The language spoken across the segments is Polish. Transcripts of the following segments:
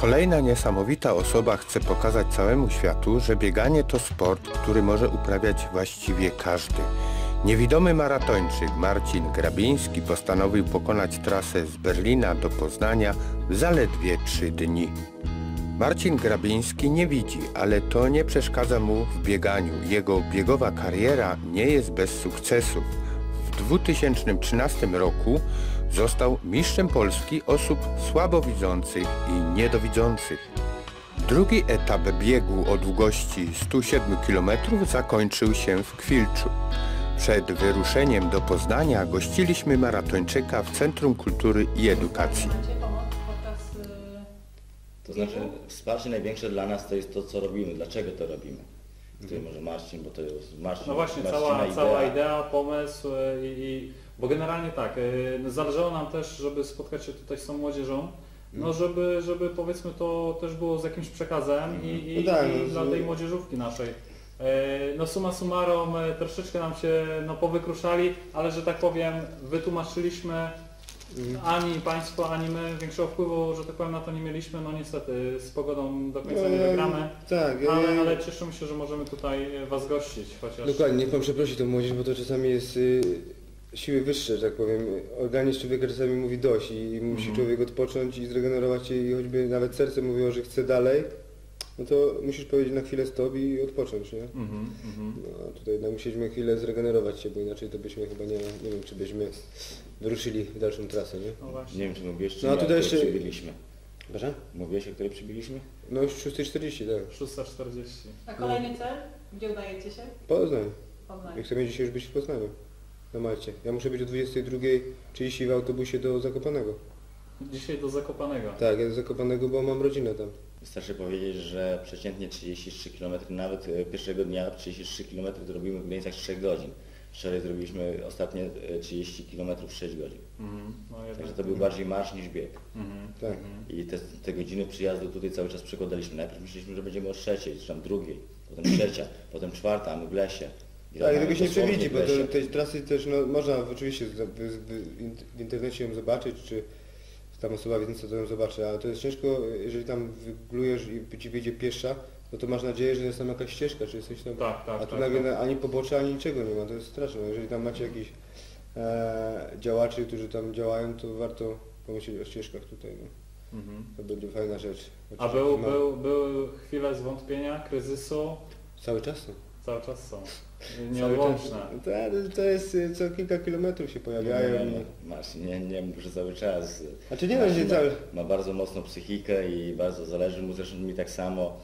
Kolejna niesamowita osoba chce pokazać całemu światu, że bieganie to sport, który może uprawiać właściwie każdy. Niewidomy maratończyk Marcin Grabiński postanowił pokonać trasę z Berlina do Poznania w zaledwie 3 dni. Marcin Grabiński nie widzi, ale to nie przeszkadza mu w bieganiu. Jego biegowa kariera nie jest bez sukcesów. W 2013 roku został mistrzem Polski osób słabowidzących i niedowidzących. Drugi etap biegu o długości 107 km zakończył się w Kwilczu. Przed wyruszeniem do Poznania gościliśmy maratończyka w Centrum Kultury i Edukacji. To znaczy wsparcie największe dla nas to jest to, co robimy, dlaczego to robimy. Tutaj może Marcin, bo to jest Marcin. No właśnie, Marcina cała idea, pomysł bo generalnie tak, zależało nam też, żeby spotkać się tutaj z tą młodzieżą, no żeby powiedzmy to też było z jakimś przekazem i dla tej młodzieżówki naszej. No summa summarum troszeczkę nam się powykruszali, ale że tak powiem wytłumaczyliśmy, ani Państwo, ani my większego wpływu, że tak powiem, na to nie mieliśmy, no niestety z pogodą do końca nie wygramy, tak, ale cieszymy się, że możemy tutaj Was gościć. Chociaż... Dokładnie, niech Pan przeprosi tą młodzież, bo to czasami jest siły wyższe, że tak powiem. Organizm człowieka czasami mówi dość i musi człowiek odpocząć i zregenerować się i choćby nawet serce mówiło, że chce dalej, no to musisz powiedzieć na chwilę stop i odpocząć, nie? No, tutaj musieliśmy chwilę zregenerować się, bo inaczej to byśmy chyba nie wiem, czy byśmy wyruszyli w dalszą trasę, nie? No właśnie. Nie wiem, czy mówiłeś, czy no, a tutaj jeszcze przybyliśmy. Proszę? Mówiłeś, o której przybyliśmy? No 6:40, tak. 6:40. A kolejny cel? Gdzie udajecie się? Poznań. Poznań. Ja chcemy dzisiaj już być w Poznaniu, na Malcie. Ja muszę być o 22:30 w autobusie do Zakopanego. Dzisiaj do Zakopanego. Tak, ja do Zakopanego, bo mam rodzinę tam. Wystarczy powiedzieć, że przeciętnie 33 km, nawet pierwszego dnia 33 km to robimy w granicach 3 godzin. Wczoraj zrobiliśmy ostatnie 30 km w 6 godzin. No, Także to był bardziej marsz niż bieg. Tak. I te godziny przyjazdu tutaj cały czas przekładaliśmy. Najpierw myśleliśmy, że będziemy o 3, czy tam 2, potem 3, potem 4, a my w lesie. Tak, tego się nie przewidzi, bo tej trasy też można oczywiście w internecie ją zobaczyć, czy tam osoba wiedząca to ją zobaczy, ale to jest ciężko, jeżeli tam wyglujesz i ci wyjdzie piesza, no to masz nadzieję, że jest tam jakaś ścieżka, czy jesteś tam, a tu nagle ani pobocza, ani niczego nie ma, to jest straszne. Jeżeli tam macie jakichś działaczy, którzy tam działają, to warto pomyśleć o ścieżkach tutaj, no. To będzie fajna rzecz. A były chwile zwątpienia, kryzysu? Cały czas są. Cały czas są. Nieodłączne. To jest co kilka kilometrów się pojawiają. Nie mów, że cały czas. Znaczy nie będzie cały. Ma bardzo mocną psychikę i bardzo zależy mu, zresztą mi tak samo.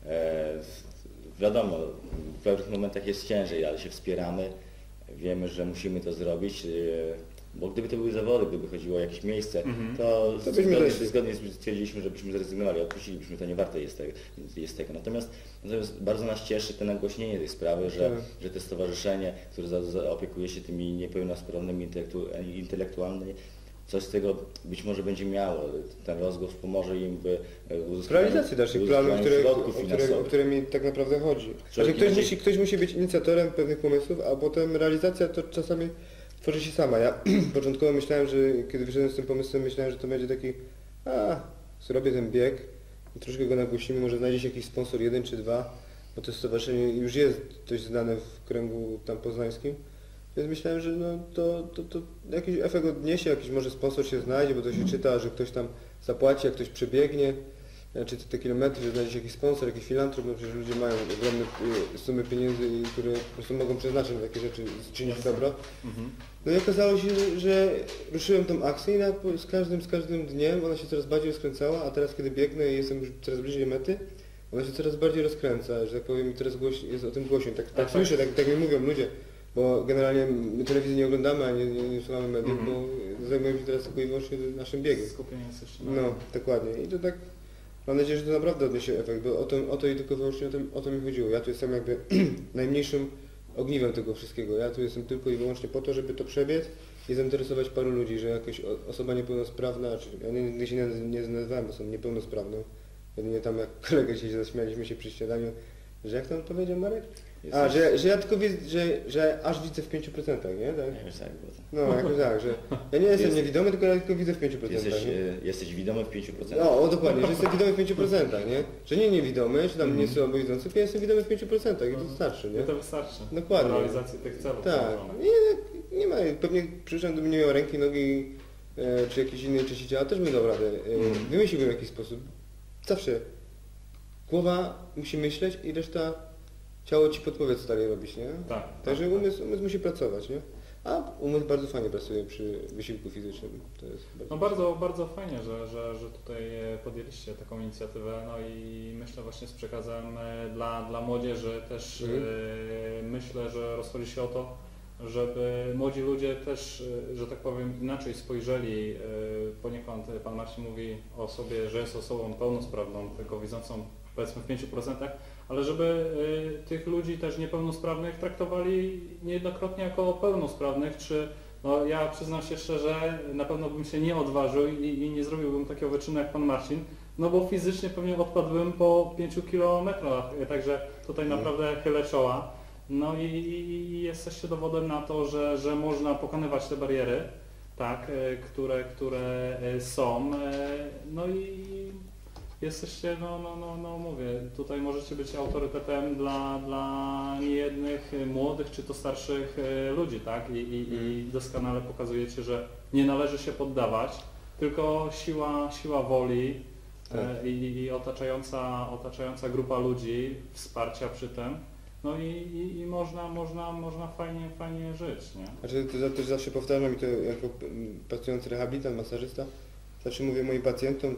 Wiadomo, w pewnych momentach jest ciężej, ale się wspieramy. Wiemy, że musimy to zrobić. Bo gdyby to były zawody, gdyby chodziło o jakieś miejsce, to zgodnie stwierdziliśmy, żebyśmy zrezygnowali, odpuścilibyśmy, to nie warte jest tego. Natomiast bardzo nas cieszy to nagłośnienie tej sprawy, że to stowarzyszenie, które opiekuje się tymi niepełnosprawnymi intelektualnymi, coś z tego być może będzie miało. Ten rozgłos pomoże im w uzyskaniu realizacji naszych planów, o które mi tak naprawdę chodzi. Znaczy, ktoś musi być inicjatorem pewnych pomysłów, a potem realizacja to czasami tworzy się sama. Ja początkowo myślałem, że kiedy wyszedłem z tym pomysłem, myślałem, że to będzie taki, zrobię ten bieg i troszkę go nagłośnimy, może znajdzie się jakiś sponsor, 1 czy 2, bo to stowarzyszenie już jest dość znane w kręgu tam poznańskim, więc myślałem, że no to jakiś efekt odniesie, jakiś może sponsor się znajdzie, bo to się czyta, że ktoś tam zapłaci, jak ktoś przebiegnie, czy te kilometry, że znajdzie się jakiś sponsor, jakiś filantrop, no przecież ludzie mają ogromne sumy pieniędzy, które po prostu mogą przeznaczyć na takie rzeczy, czynić dobro. No i okazało się, że ruszyłem tą akcję i z każdym dniem ona się coraz bardziej rozkręcała, a teraz kiedy biegnę i jestem już coraz bliżej mety, ona się coraz bardziej rozkręca, że tak powiem, i teraz jest o tym głośniej. Tak słyszę, tak mi mówią ludzie, bo generalnie my telewizji nie oglądamy, a nie słuchamy mediów, bo zajmujemy się teraz tylko i wyłącznie naszym biegiem. Skupienie jesteście. No, dokładnie. I to tak, mam nadzieję, że to naprawdę odniesie efekt, bo o to i tylko wyłącznie o to mi chodziło. Ja tu jestem jakby najmniejszym ogniwem tego wszystkiego. Ja tu jestem tylko i wyłącznie po to, żeby to przebiec i zainteresować paru ludzi, że jakaś osoba niepełnosprawna, czy ja nigdy się nie nazywałem osobą niepełnosprawną. Jedynie tam jak kolegę się zaśmialiśmy się przy śniadaniu, Że jak tam powiedział Marek? Jesteś... że ja tylko widzę, że aż widzę w 5%, nie? Tak? Jakoś tak było. No, jakoś tak, że ja nie jestem niewidomy, tylko ja tylko widzę w 5%. Jesteś widomy w 5%. No, dokładnie, że jestem widomy w 5%, nie? Że nie niewidomy, czy tam nie słabowidzący, tylko ja jestem widomy w 5% i to wystarczy, nie? I to wystarczy. Dokładnie. Do realizacji tych celów. Tak. Nie ma, pewnie przyszedł bym nie miał ręki, nogi, czy jakiejś innej części ciała, też bym dał radę. Wymyśliłbym w jakiś sposób. Zawsze. Głowa musi myśleć i reszta ciało ci podpowie, co dalej robić, nie? Tak. Także umysł musi pracować, nie? A umysł bardzo fajnie pracuje przy wysiłku fizycznym. To jest No bardzo fajnie, że tutaj podjęliście taką inicjatywę, no i myślę właśnie z przekazem dla młodzieży też myślę, że rozchodzi się o to, żeby młodzi ludzie też, że tak powiem, inaczej spojrzeli. Poniekąd pan Marcin mówi o sobie, że jest osobą pełnosprawną, tylko widzącą powiedzmy w 5%, ale żeby tych ludzi też niepełnosprawnych traktowali niejednokrotnie jako pełnosprawnych, czy no ja przyznam się szczerze, na pewno bym się nie odważył i nie zrobiłbym takiego wyczynu jak pan Marcin, no bo fizycznie pewnie odpadłbym po 5 kilometrach, także tutaj naprawdę chylę czoła. No i jesteście dowodem na to, że można pokonywać te bariery, tak, które są, no i jesteście, no mówię, tutaj możecie być autorytetem dla niejednych młodych czy to starszych ludzi, tak, i doskonale pokazujecie, że nie należy się poddawać, tylko siła woli i otaczająca grupa ludzi, wsparcia przy tym. No i można fajnie żyć, nie? Znaczy, to też zawsze powtarzam i to jako pracujący rehabilitant, masażysta, zawsze mówię moim pacjentom,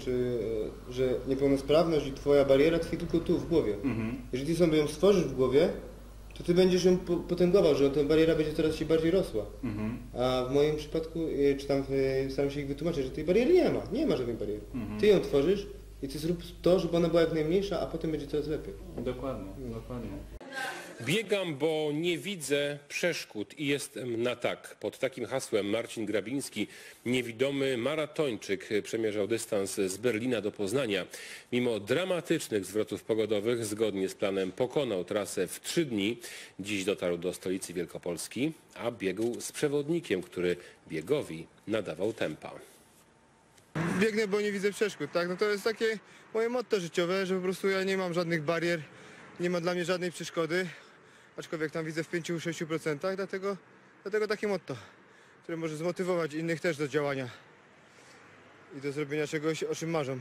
że niepełnosprawność i twoja bariera tkwi tylko tu, w głowie. Jeżeli ty sobie ją stworzysz w głowie, to ty będziesz ją potęgował, że ta bariera będzie coraz ci bardziej rosła. A w moim przypadku, czy tam staram się ich wytłumaczyć, że tej bariery nie ma żadnej bariery. Ty ją tworzysz i ty zrób to, żeby ona była jak najmniejsza, a potem będzie coraz lepiej. Dokładnie. Biegam, bo nie widzę przeszkód i jestem na tak. Pod takim hasłem Marcin Grabiński, niewidomy maratończyk, przemierzał dystans z Berlina do Poznania. Mimo dramatycznych zwrotów pogodowych zgodnie z planem pokonał trasę w 3 dni. Dziś dotarł do stolicy Wielkopolski, a biegł z przewodnikiem, który biegowi nadawał tempa. Biegnę, bo nie widzę przeszkód, tak? No to jest takie moje motto życiowe, że po prostu ja nie mam żadnych barier, nie ma dla mnie żadnej przeszkody, aczkolwiek tam widzę w 5-6%, dlatego takie motto, które może zmotywować innych też do działania i do zrobienia czegoś, o czym marzą.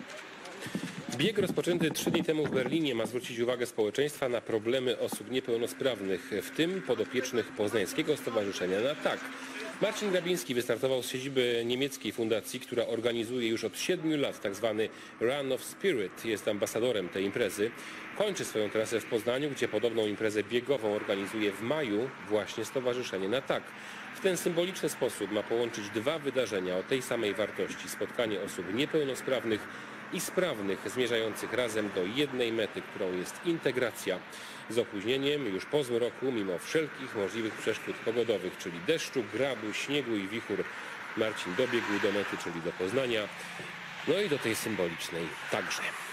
Bieg rozpoczęty 3 dni temu w Berlinie ma zwrócić uwagę społeczeństwa na problemy osób niepełnosprawnych, w tym podopiecznych Poznańskiego Stowarzyszenia Na Tak. Marcin Grabiński wystartował z siedziby niemieckiej fundacji, która organizuje już od 7 lat tzw. Run of Spirit. Jest ambasadorem tej imprezy. Kończy swoją trasę w Poznaniu, gdzie podobną imprezę biegową organizuje w maju właśnie Stowarzyszenie Na Tak. W ten symboliczny sposób ma połączyć 2 wydarzenia o tej samej wartości. Spotkanie osób niepełnosprawnych i sprawnych, zmierzających razem do jednej mety, którą jest integracja. Z opóźnieniem już po zmroku, mimo wszelkich możliwych przeszkód pogodowych, czyli deszczu, gradu, śniegu i wichur, Marcin dobiegł do mety, czyli do Poznania, no i do tej symbolicznej także.